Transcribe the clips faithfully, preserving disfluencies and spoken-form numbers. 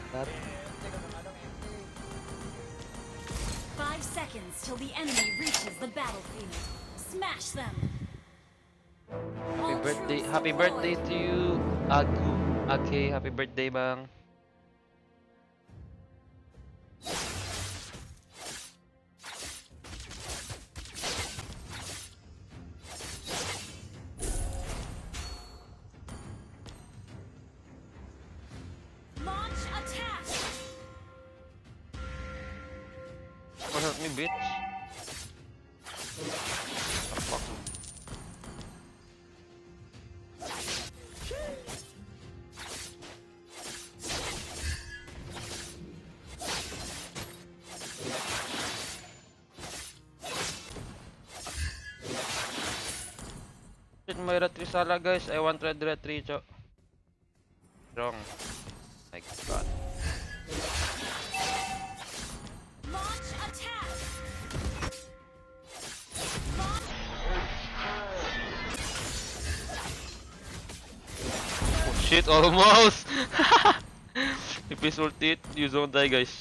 That. Five seconds till the enemy reaches the battlefield. Smash them. Happy All birthday, troops happy birthday deployed. to you, Agu. Okay, happy birthday, bang. Launch attack. Don't hurt me, bitch. Oh, fuck. Shit, may Retrisala, guys. I want red Retricho. Wrong. My god. Launch attack. Launch. Oh shit, almost! If he's ulti it, you don't die, guys.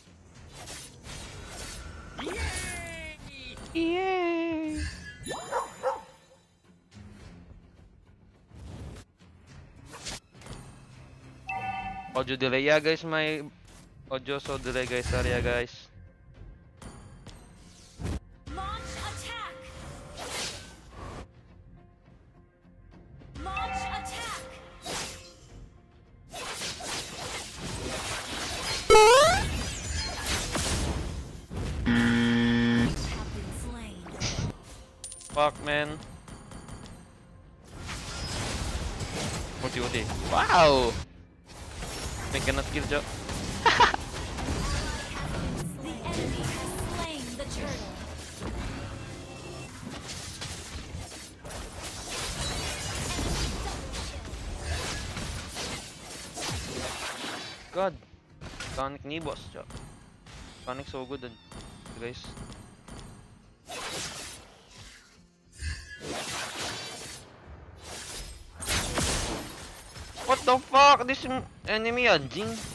Yay! Audio delay, yeah, guys. My audio so delay, guys. Sorry, yeah, guys. Launch attack. Launch attack. Have been slain. Fuck, man. Ulti, ulti. Wow! I cannot kill, Joe. The enemy has slain the turtle. God. Sonic ni boss, Joe. Sonic so good, and guys. What the fuck? This m- enemy Jing. Ult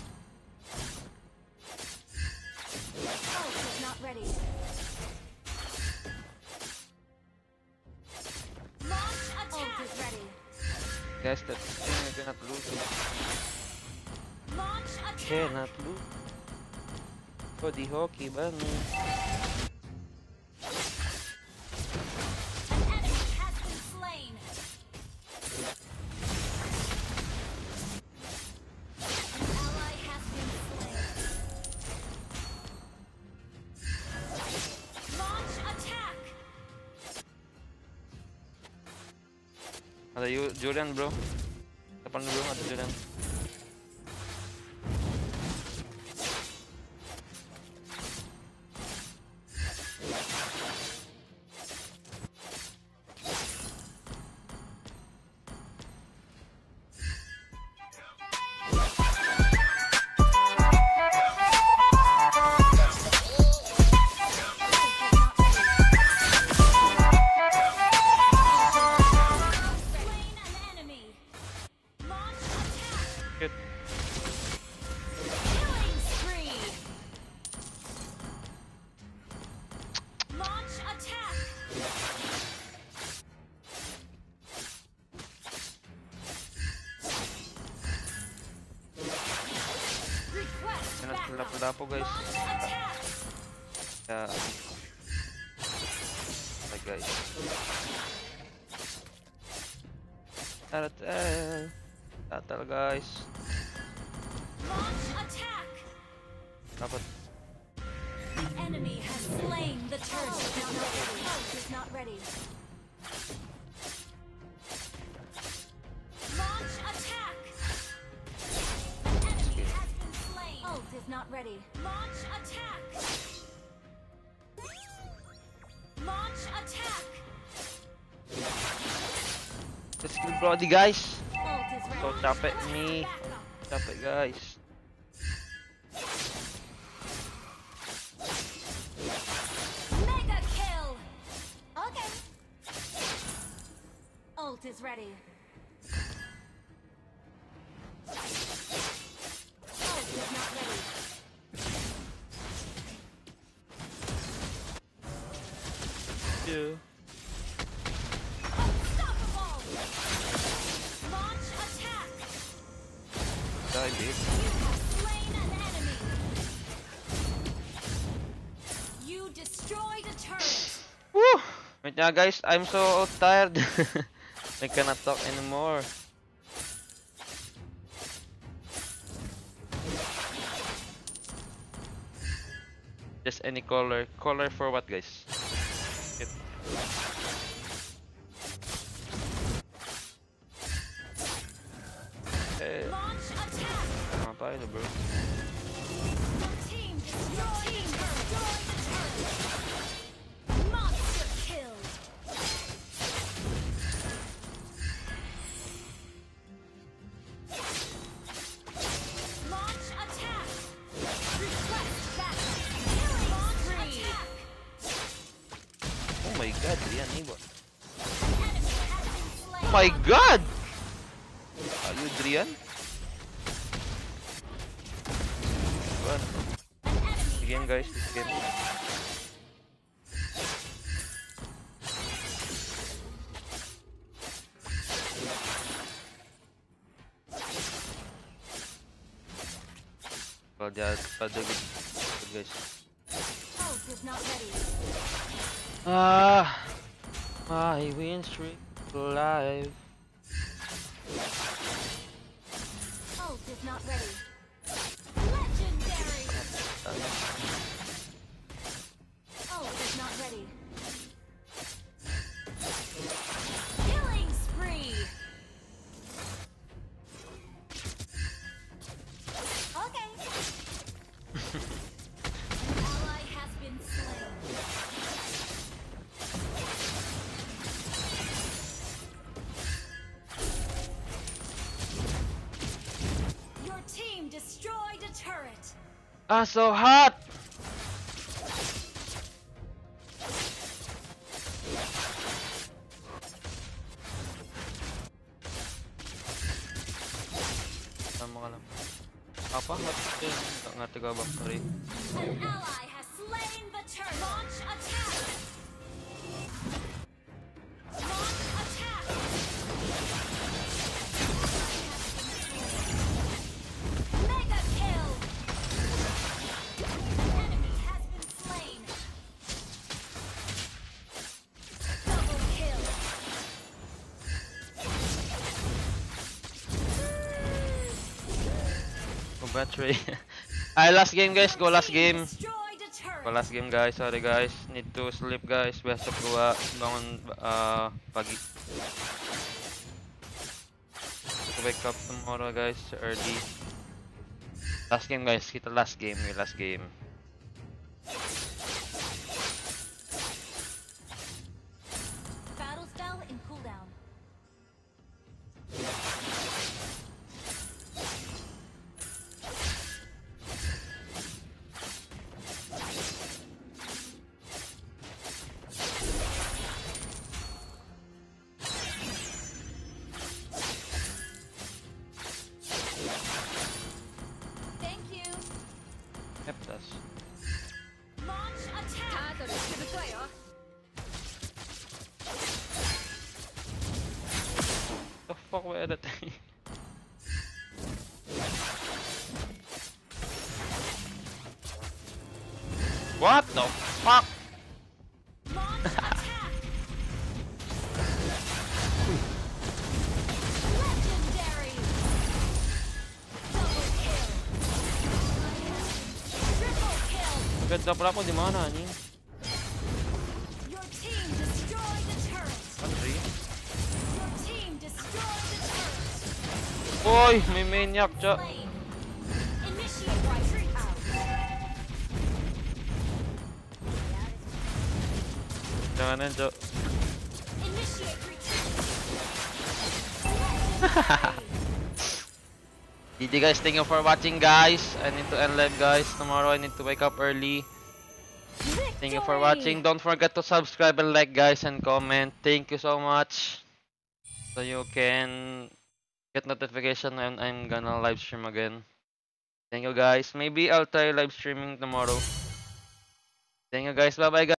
is not ready. Launch attack. Ult is ready. Guys, that thing I cannot lose. Launch attack. Cannot lose. Oh, di hockey banget. An enemy has been slain. An ally has been slain. Launch attack. Ada you Julian, bro. Depan bro, ada Julian. Slain an enemy. Launch attack. Shit. Killing spree. Launch attack. Request Cannot backup. pula-pula po, guys. Launch attack. Yeah. Like, guys. Tatal. Tatal, guys. Launch attack. Dapat. The enemy has slain the turtle. Ult is not ready. Launch attack. Enemy has been slain. Ult is not ready. Launch attack. Launch attack. Let's kill Brody, guys. Ult is ready. So capek Request nih. backup. Capek, guys. Mega kill. Okay. Ult is ready. Ult is not you. Unstoppable! Launch attack! Die, bitch. You have slain an enemy! You destroyed a turret! Woo! Wait nga guys, I'm so tired. I cannot talk anymore. Just any color. Color for what, guys? Shit. Eh, Launch attack! tama tayo, bro. Your team destroyed the turret! Monster kill! Launch attack! Request battle! Killing launch attack! Oh my god, yan, Ibo. Enemy has been slain! Oh my god! Are you Drian? Well, An enemy this game, has guys, been this game. slain. Well, yeah, but the good, good guys. Pulse is not ready. Ah, my win streak alive. Pulse is not ready. Legendary! Pulse is not ready. Killing spree! Okay. An ally has been slain. Your team destroyed a turret. Ah, so hot! Tama ka lang. Apa? Ngat ngat ka ba? Sorry. An ally has slain the turret. Launch attack. Launch attack. Mega kill. An enemy has been slain. Double kill. Oh, battery. Ay, last game guys. Go last Team game. destroyed a turret. Go last game guys. Sorry guys. Need to sleep guys. Besok gua bangun uh, pagi. Wake up tomorrow guys. Early. Last game guys. Kita last game. Yung last game. Battle spell in cooldown. Thank you. Yep, that's. Launch attack. The fuck were that? What the fuck? Launch attack. Legendary. Double kill. Triple kill. Maganda pala ako, di mana anjing. Your team destroyed the turret. Country. Your team destroyed the turret. Oy, may maniac, cha. Slain. Initiate retreat out. Jangan na, cha. Initiate retreat. G G guys, thank you for watching guys. I need to end live guys. Tomorrow I need to wake up early. Thank you for watching. Don't forget to subscribe and like guys and comment. Thank you so much. So you can get notification when I'm gonna live stream again. Thank you guys. Maybe I'll try live streaming tomorrow. Thank you guys. Bye bye guys.